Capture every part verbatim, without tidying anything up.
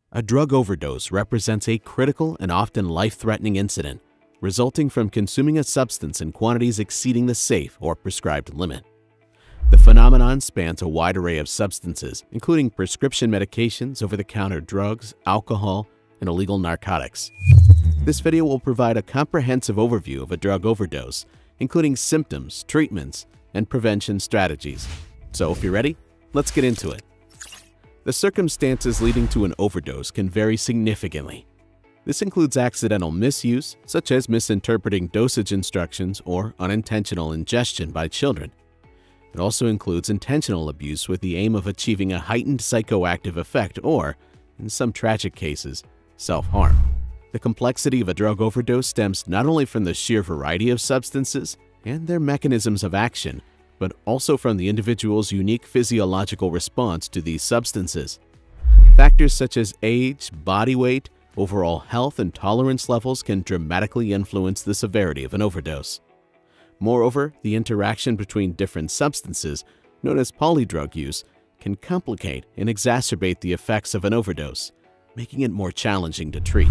A drug overdose represents a critical and often life-threatening incident resulting from consuming a substance in quantities exceeding the safe or prescribed limit. The phenomenon spans a wide array of substances, including prescription medications, over-the-counter drugs, alcohol, and illegal narcotics. This video will provide a comprehensive overview of a drug overdose, including symptoms, treatments, and prevention strategies. So if you're ready, let's get into it. The circumstances leading to an overdose can vary significantly. This includes accidental misuse, such as misinterpreting dosage instructions or unintentional ingestion by children. It also includes intentional abuse with the aim of achieving a heightened psychoactive effect or, in some tragic cases, self-harm. The complexity of a drug overdose stems not only from the sheer variety of substances and their mechanisms of action, but also from the individual's unique physiological response to these substances. Factors such as age, body weight, overall health, and tolerance levels can dramatically influence the severity of an overdose. Moreover, the interaction between different substances, known as polydrug use, can complicate and exacerbate the effects of an overdose, making it more challenging to treat.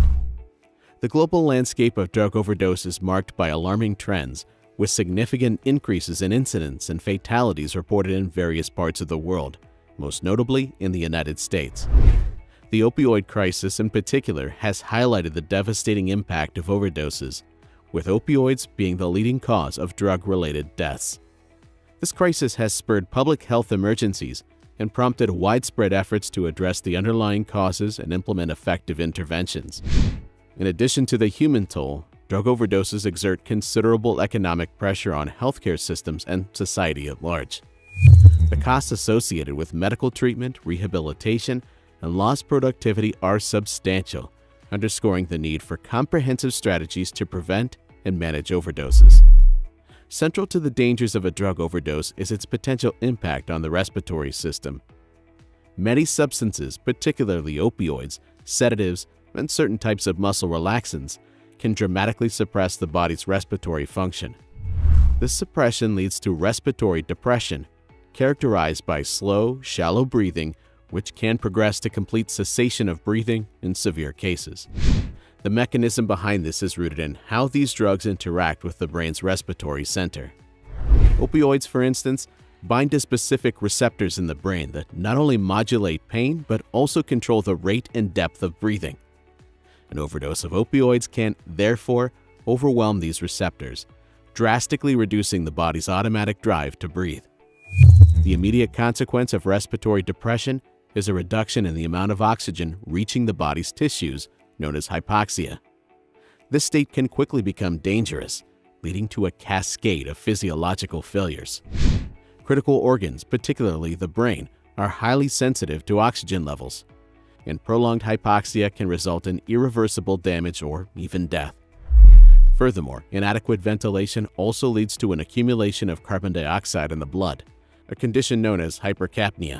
The global landscape of drug overdose is marked by alarming trends, with significant increases in incidents and fatalities reported in various parts of the world, most notably in the United States. The opioid crisis in particular has highlighted the devastating impact of overdoses, with opioids being the leading cause of drug-related deaths. This crisis has spurred public health emergencies and prompted widespread efforts to address the underlying causes and implement effective interventions. In addition to the human toll, drug overdoses exert considerable economic pressure on healthcare systems and society at large. The costs associated with medical treatment, rehabilitation, and lost productivity are substantial, underscoring the need for comprehensive strategies to prevent and manage overdoses. Central to the dangers of a drug overdose is its potential impact on the respiratory system. Many substances, particularly opioids, sedatives, and certain types of muscle relaxants, can dramatically suppress the body's respiratory function. This suppression leads to respiratory depression, characterized by slow, shallow breathing, which can progress to complete cessation of breathing in severe cases. The mechanism behind this is rooted in how these drugs interact with the brain's respiratory center. Opioids, for instance, bind to specific receptors in the brain that not only modulate pain but also control the rate and depth of breathing. An overdose of opioids can, therefore, overwhelm these receptors, drastically reducing the body's automatic drive to breathe. The immediate consequence of respiratory depression is a reduction in the amount of oxygen reaching the body's tissues, known as hypoxia. This state can quickly become dangerous, leading to a cascade of physiological failures. Critical organs, particularly the brain, are highly sensitive to oxygen levels, and prolonged hypoxia can result in irreversible damage or even death. Furthermore, inadequate ventilation also leads to an accumulation of carbon dioxide in the blood, a condition known as hypercapnia.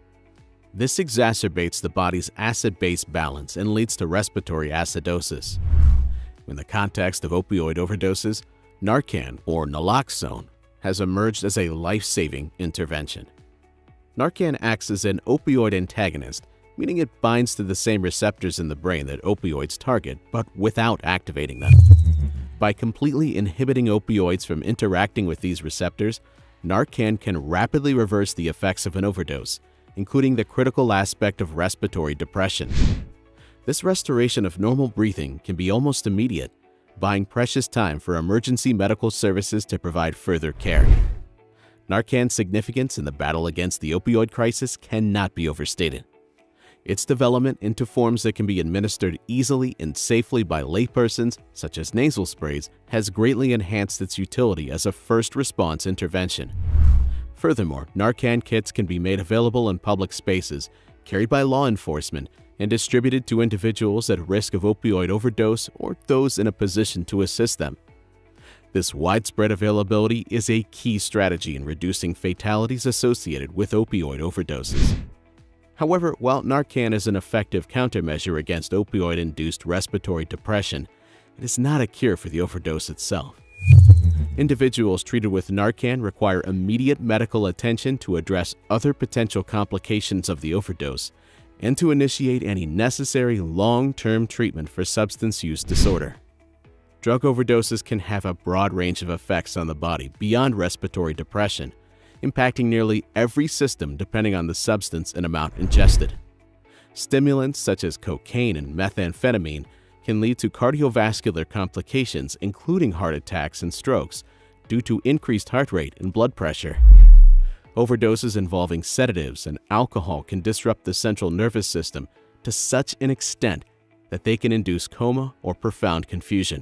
This exacerbates the body's acid-base balance and leads to respiratory acidosis. In the context of opioid overdoses, Narcan, or naloxone, has emerged as a life-saving intervention. Narcan acts as an opioid antagonist, meaning it binds to the same receptors in the brain that opioids target, but without activating them. By completely inhibiting opioids from interacting with these receptors, Narcan can rapidly reverse the effects of an overdose, including the critical aspect of respiratory depression. This restoration of normal breathing can be almost immediate, buying precious time for emergency medical services to provide further care. Narcan's significance in the battle against the opioid crisis cannot be overstated. Its development into forms that can be administered easily and safely by laypersons, such as nasal sprays, has greatly enhanced its utility as a first response intervention. Furthermore, Narcan kits can be made available in public spaces, carried by law enforcement, and distributed to individuals at risk of opioid overdose or those in a position to assist them. This widespread availability is a key strategy in reducing fatalities associated with opioid overdoses. However, while Narcan is an effective countermeasure against opioid-induced respiratory depression, it is not a cure for the overdose itself. Individuals treated with Narcan require immediate medical attention to address other potential complications of the overdose, and to initiate any necessary long-term treatment for substance use disorder. Drug overdoses can have a broad range of effects on the body beyond respiratory depression, impacting nearly every system depending on the substance and amount ingested. Stimulants such as cocaine and methamphetamine can lead to cardiovascular complications, including heart attacks and strokes, due to increased heart rate and blood pressure. Overdoses involving sedatives and alcohol can disrupt the central nervous system to such an extent that they can induce coma or profound confusion.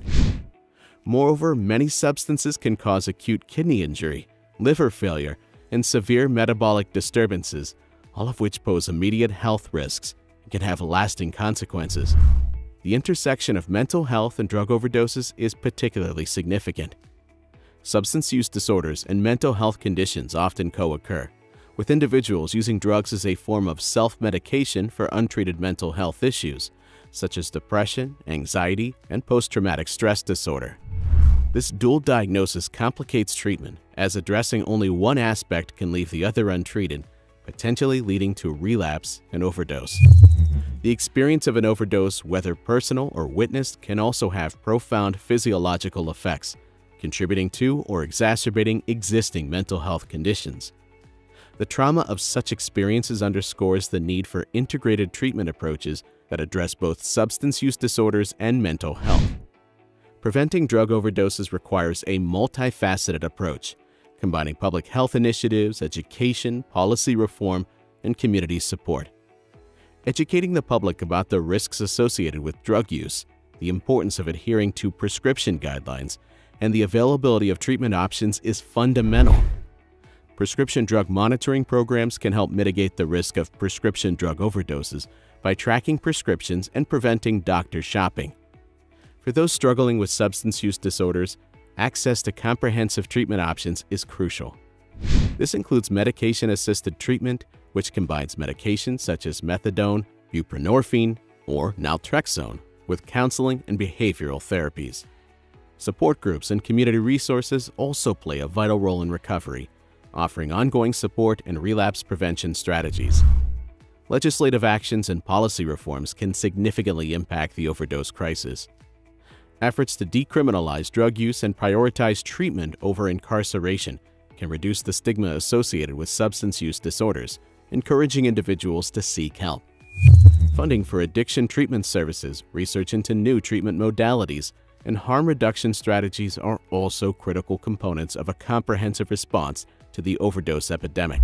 Moreover, many substances can cause acute kidney injury, liver failure, and severe metabolic disturbances, all of which pose immediate health risks and can have lasting consequences. The intersection of mental health and drug overdoses is particularly significant. Substance use disorders and mental health conditions often co-occur, with individuals using drugs as a form of self-medication for untreated mental health issues, such as depression, anxiety, and post-traumatic stress disorder. This dual diagnosis complicates treatment, as addressing only one aspect can leave the other untreated, potentially leading to relapse and overdose. The experience of an overdose, whether personal or witnessed, can also have profound physiological effects, contributing to or exacerbating existing mental health conditions. The trauma of such experiences underscores the need for integrated treatment approaches that address both substance use disorders and mental health. Preventing drug overdoses requires a multifaceted approach, combining public health initiatives, education, policy reform, and community support. Educating the public about the risks associated with drug use, the importance of adhering to prescription guidelines, and the availability of treatment options is fundamental. Prescription drug monitoring programs can help mitigate the risk of prescription drug overdoses by tracking prescriptions and preventing doctor shopping. For those struggling with substance use disorders, access to comprehensive treatment options is crucial. This includes medication-assisted treatment, which combines medications such as methadone, buprenorphine, or naltrexone with counseling and behavioral therapies. Support groups and community resources also play a vital role in recovery, offering ongoing support and relapse prevention strategies. Legislative actions and policy reforms can significantly impact the overdose crisis. Efforts to decriminalize drug use and prioritize treatment over incarceration can reduce the stigma associated with substance use disorders, encouraging individuals to seek help. Funding for addiction treatment services, research into new treatment modalities, and harm reduction strategies are also critical components of a comprehensive response to the overdose epidemic.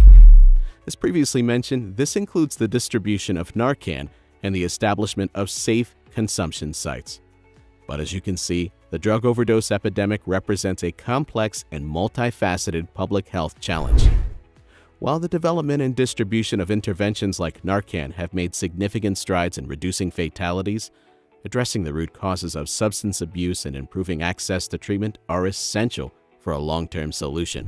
As previously mentioned, this includes the distribution of Narcan and the establishment of safe consumption sites. But as you can see, the drug overdose epidemic represents a complex and multifaceted public health challenge. While the development and distribution of interventions like Narcan have made significant strides in reducing fatalities, addressing the root causes of substance abuse and improving access to treatment are essential for a long-term solution.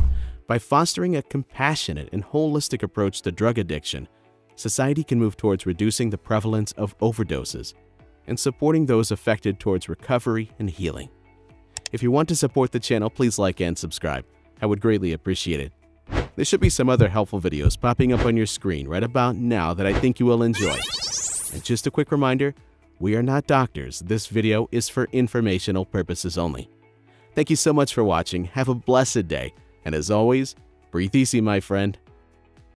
By fostering a compassionate and holistic approach to drug addiction, society can move towards reducing the prevalence of overdoses and supporting those affected towards recovery and healing. If you want to support the channel, please like and subscribe. I would greatly appreciate it. There should be some other helpful videos popping up on your screen right about now that I think you will enjoy. And just a quick reminder, we are not doctors. This video is for informational purposes only. Thank you so much for watching. Have a blessed day. And as always, breathe easy, my friend.